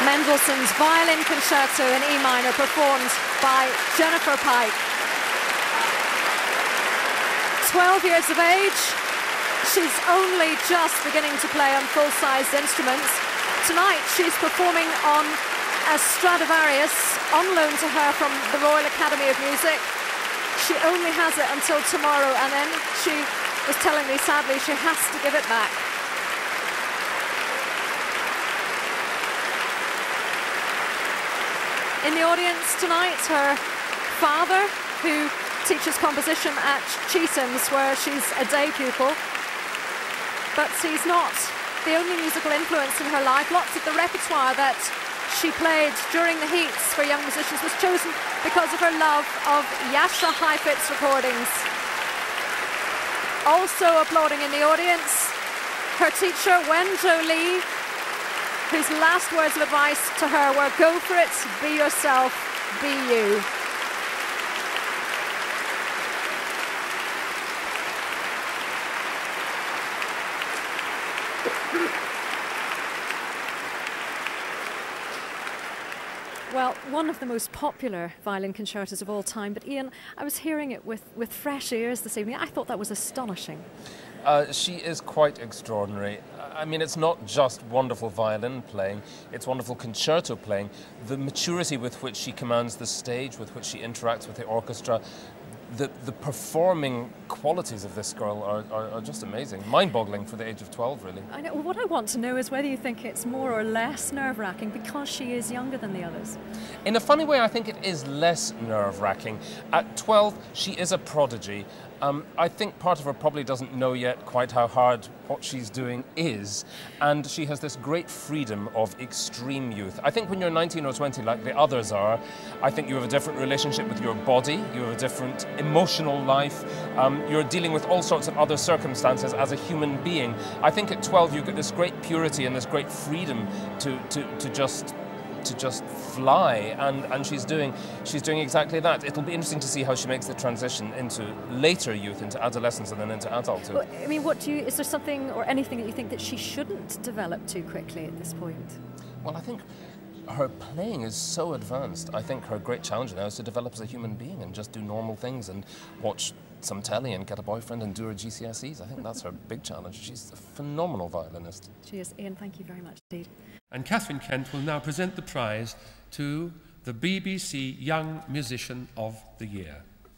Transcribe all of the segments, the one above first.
Mendelssohn's Violin Concerto in E minor, performed by Jennifer Pike. 12 years of age, she's only just beginning to play on full-sized instruments. Tonight she's performing on a Stradivarius on loan to her from the Royal Academy of Music. She only has it until tomorrow, and then she was telling me sadly she has to give it back. In the audience tonight, her father, who teaches composition at Chetham's, where she's a day pupil. But he's not the only musical influence in her life. Lots of the repertoire that she played during the heats for young musicians was chosen because of her love of Jascha Heifetz's recordings. Also applauding in the audience, her teacher, Wenjo Lee, whose last words of advice to her were, "Go for it, be yourself, be you." Well, one of the most popular violin concertos of all time, but Ian, I was hearing it with fresh ears this evening. I thought that was astonishing. She is quite extraordinary. I mean, it's not just wonderful violin playing, it's wonderful concerto playing. The maturity with which she commands the stage, with which she interacts with the orchestra, the performing qualities of this girl are just amazing. Mind-boggling for the age of 12, really. I know. What I want to know is whether you think it's more or less nerve-wracking because she is younger than the others. In a funny way, I think it is less nerve-wracking. At 12, she is a prodigy. I think part of her probably doesn't know yet quite how hard what she's doing is, and she has this great freedom of extreme youth. I think when you're 19 or 20, like the others are, I think you have a different relationship with your body, you have a different emotional life, you're dealing with all sorts of other circumstances as a human being. I think at 12 you get this great purity and this great freedom to just fly, and she's doing exactly that. It'll be interesting to see how she makes the transition into later youth, into adolescence, and then into adulthood. Well, I mean, is there something or anything that you think that she shouldn't develop too quickly at this point? Well, I think her playing is so advanced. I think her great challenge now is to develop as a human being and just do normal things and watch some telly and get a boyfriend and do her GCSEs. I think that's her big challenge. She's a phenomenal violinist. She is. Ian, thank you very much indeed. And Catherine Kent will now present the prize to the BBC Young Musician of the Year.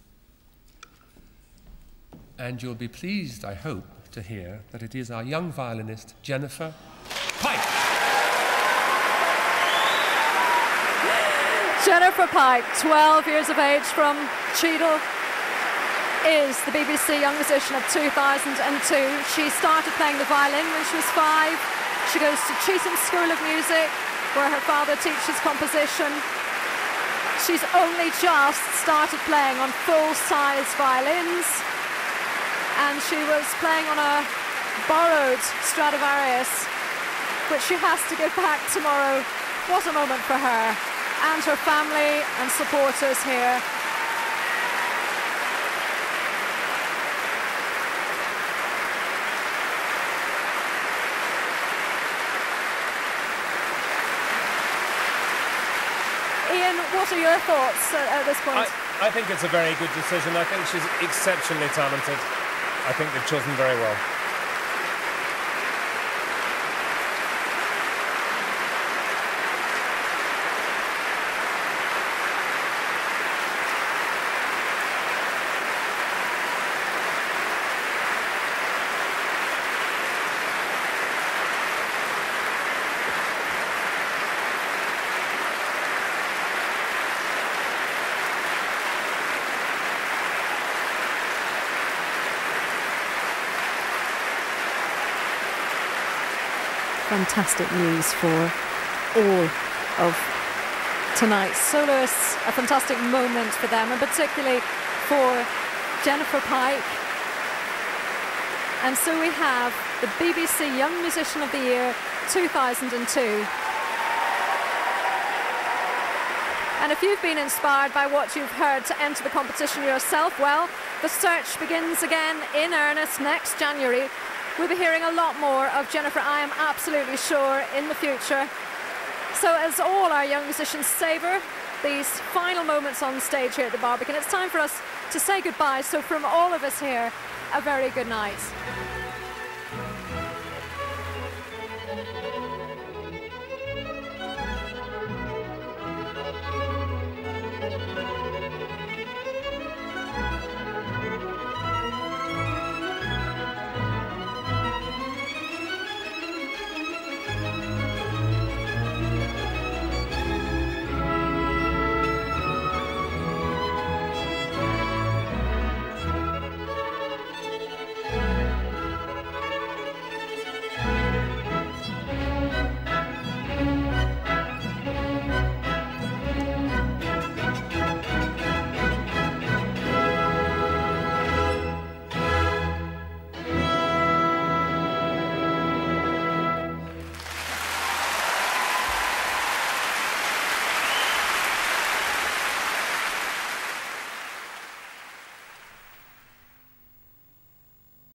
And you'll be pleased, I hope, to hear that it is our young violinist, Jennifer Pike. Jennifer Pike, 12 years of age, from Cheadle, is the BBC Young Musician of 2002. She started playing the violin when she was 5. She goes to Chetham's School of Music, where her father teaches composition. She's only just started playing on full-size violins, and she was playing on a borrowed Stradivarius, which she has to give back tomorrow. What a moment for her and her family and supporters here. Ian, what are your thoughts at this point? I think it's a very good decision. I think she's exceptionally talented. I think they've chosen very well. Fantastic news for all of tonight's soloists, a fantastic moment for them, and particularly for Jennifer Pike. And so we have the BBC Young Musician of the Year 2002. And if you've been inspired by what you've heard to enter the competition yourself, well, the search begins again in earnest next January. We'll be hearing a lot more of Jennifer, I am absolutely sure, in the future. So as all our young musicians savour these final moments on stage here at the Barbican, it's time for us to say goodbye. So from all of us here, a very good night.